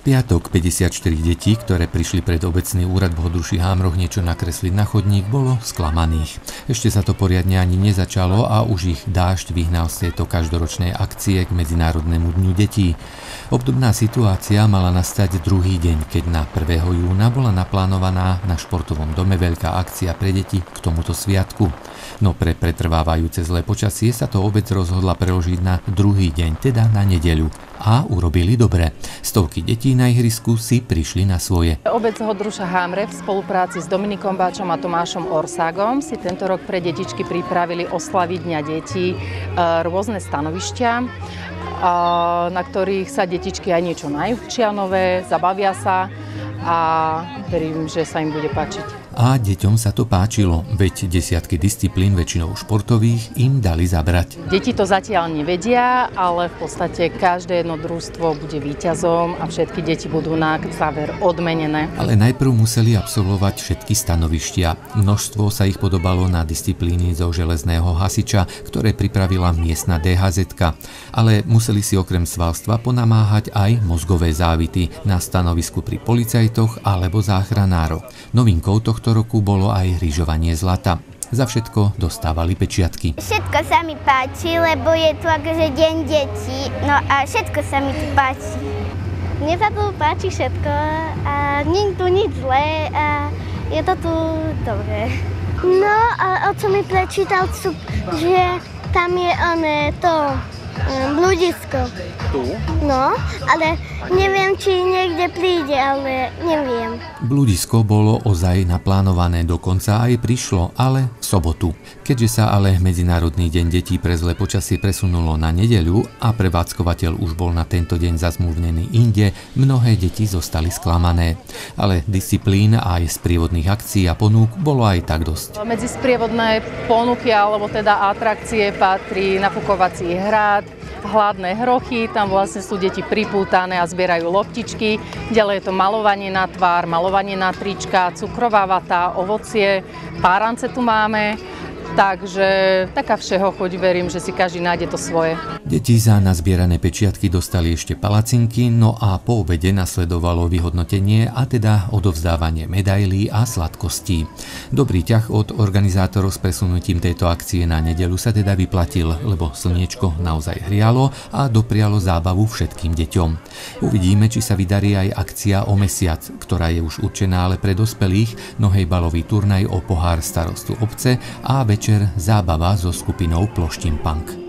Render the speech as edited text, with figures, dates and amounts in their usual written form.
piatok 54 detí, ktoré prišli pred obecný úrad v Hodruších Hámroch niečo nakresliť na chodník, bolo sklamaných. Ešte sa to poriadne ani nezačalo a už ich dážď vyhnal z tejto každoročnej akcie k Medzinárodnému dňu detí. Obdobná situácia mala nastať druhý deň, keď na 1. júna bola naplánovaná na športovom dome veľká akcia pre deti k tomuto sviatku. No pre pretrvávajúce zlé počasie sa to obec rozhodla preložiť na druhý deň, teda na nedeľu. A urobili dobre. Stovky detí na ihrisku si prišli na svoje. Obec Hodruša Hámre v spolupráci s Dominikom Báčom a Tomášom Orságom si tento rok pre detičky pripravili oslaviť Dňa detí rôzne stanovišťa, na ktorých sa detičky aj niečo naučia nové, zabavia sa a verím, že sa im bude páčiť. A deťom sa to páčilo, veď desiatky disciplín, väčšinou športových, im dali zabrať. Deti to zatiaľ nevedia, ale v podstate každé jedno družstvo bude víťazom a všetky deti budú na záver odmenené. Ale najprv museli absolvovať všetky stanovištia. Množstvo sa ich podobalo na disciplíny zo železného hasiča, ktoré pripravila miestna DHZ-ka. Ale museli si okrem svalstva ponamáhať aj mozgové závity na stanovisku pri policajtoch alebo záchranároch. Novinkou tohto roku bolo aj lyžovanie zlata. Za všetko dostávali pečiatky. Všetko sa mi páči, lebo je tu akože deň detí, no a všetko sa mi tu páči. Mne sa tu páči všetko a nie je tu nič zlé a je to tu dobré. No a oco mi prečítal, že tam je bludisko. Tu? No, ale neviem, či niekde príde, ale neviem. Bludisko bolo ozaj naplánované, dokonca aj prišlo, ale v sobotu. Keďže sa ale Medzinárodný deň detí pre zlé počasie presunulo na nedeľu a prevádzkovateľ už bol na tento deň zazmluvnený inde, mnohé deti zostali sklamané. Ale disciplín aj sprievodných akcií a ponúk bolo aj tak dosť. Medzi sprievodné ponuky alebo teda atrakcie patrí nafukovací hrad, hladné hrochy, tam vlastne sú deti pripútané a zbierajú loptičky. Ďalej je to malovanie na tvár, malovanie na trička, cukrová vata, ovocie, párance tu máme. Takže taká všeho chuť, verím, že si každý nájde to svoje. Deti za nazbierané pečiatky dostali ešte palacinky, no a po obede nasledovalo vyhodnotenie a teda odovzdávanie medailí a sladkostí. Dobrý ťah od organizátorov s presunutím tejto akcie na nedeľu sa teda vyplatil, lebo slniečko naozaj hrialo a doprialo zábavu všetkým deťom. Uvidíme, či sa vydarí aj akcia o mesiac, ktorá je už určená ale pre dospelých, nohejbalový turnaj o pohár starostu obce a večer zábava so skupinou Ploštín Punk.